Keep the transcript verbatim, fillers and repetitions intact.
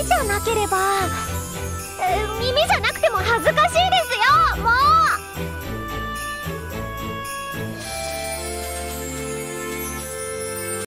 じゃなければ、え耳じゃなくて